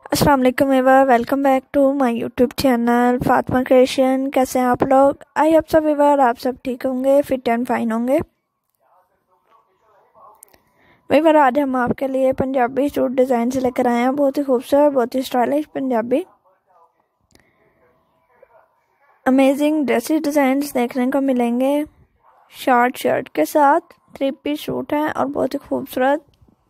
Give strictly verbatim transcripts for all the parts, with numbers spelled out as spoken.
अस्सलाम वालेकुम एवर welcome back to my YouTube channel Fatima creation. कैसे हैं आप लोग? आई होप सब एवर आप सब ठीक होंगे, फिट एंड फाइन होंगे। एवर आज हम आपके लिए पंजाबी सूट डिज़ाइन से लेकर आए हैं, बहुत ही खूबसूरत, बहुत ही stylish Punjabi amazing dresses designs देखने को मिलेंगे। शॉर्ट शर्ट के साथ थ्री पीस सूट है और बहुत ही खूबसूरत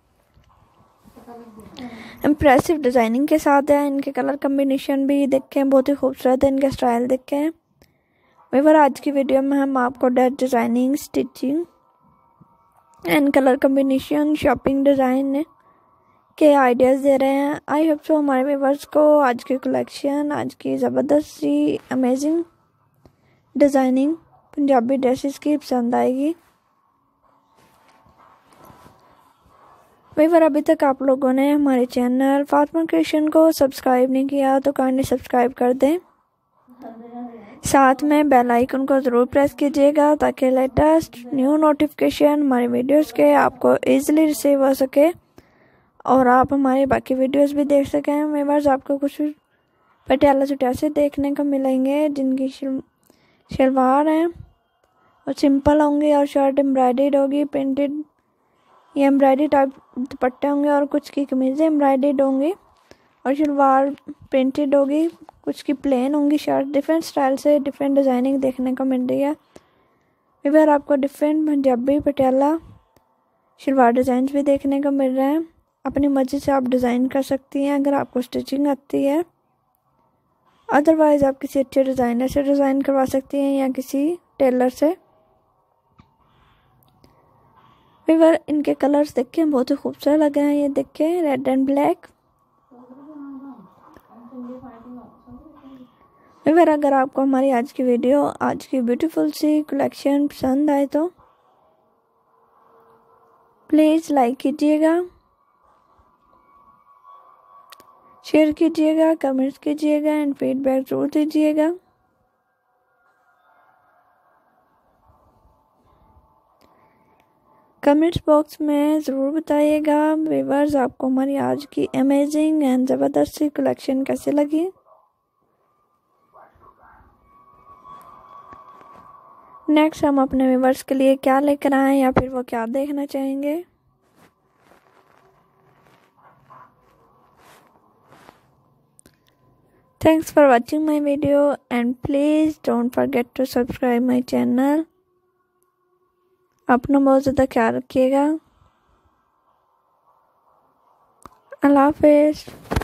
इम्प्रेसिव डिज़ाइनिंग के साथ है। इनके कलर कम्बिनेशन भी देखें, बहुत ही खूबसूरत है। इनका स्टाइल देखें। वेवर आज की वीडियो में हम आपको dress designing, stitching and colour combination, shopping design के आइडियाज़ दे रहे हैं। आई होप सो हमारे व्यूअर्स को आज की कलेक्शन, आज की ज़बरदस्त सी अमेजिंग डिज़ाइनिंग पंजाबी ड्रेसेस की पसंद आएगी। वेवर अभी तक आप लोगों ने हमारे चैनल फातिमा क्रिएशन को सब्सक्राइब नहीं किया तो काइंडली सब्सक्राइब कर दें। साथ में बेल आइकन को ज़रूर प्रेस कीजिएगा ताकि लेटेस्ट न्यू नोटिफिकेशन हमारे वीडियोस के आपको इजीली रिसीव हो सके और आप हमारे बाकी वीडियोस भी देख सकें। व्यूअर्स आपको कुछ पटियाला सूट ऐसे देखने को मिलेंगे जिनकी शलवार हैं और सिंपल होंगे और शर्ट एम्ब्रॉयडर्ड होगी, प्रिंटेड ये एम्ब्रॉयडरी टाइप दुपट्टे होंगे और कुछ की कमीज़ें एम्ब्रॉयडर्ड होंगी और शलवार प्रिंटेड होगी, कुछ की प्लेन होंगी शर्ट। डिफरेंट स्टाइल से डिफरेंट डिज़ाइनिंग देखने को मिल रही है। इधर आपको डिफरेंट पंजाबी पटियाला शलवार डिज़ाइन भी देखने को मिल रहे हैं। अपनी मर्जी से आप डिज़ाइन कर सकती हैं अगर आपको स्टिचिंग आती है। अदरवाइज़ आप किसी अच्छे डिज़ाइनर से डिज़ाइन करवा सकती हैं या किसी टेलर से। फिर इनके कलर्स देखें, बहुत ही खूबसूरत लगे हैं। ये देखें, रेड एंड ब्लैक। फिर अगर आपको हमारी आज की वीडियो, आज की ब्यूटीफुल सी कलेक्शन पसंद आए तो प्लीज़ लाइक कीजिएगा, शेयर कीजिएगा, कमेंट्स कीजिएगा एंड फीडबैक जरूर दीजिएगा। कमेंट्स बॉक्स में ज़रूर बताइएगा व्यूअर्स आपको हमारी आज की अमेजिंग एंड ज़बरदस्त सी कलेक्शन कैसे लगी। नेक्स्ट हम अपने व्यूअर्स के लिए क्या लेकर आए या फिर वो क्या देखना चाहेंगे। Thanks for watching my video and please don't forget to subscribe my channel. अपना बहुत ज़्यादा ख्याल रखिएगा। अल्लाह हाफिज़।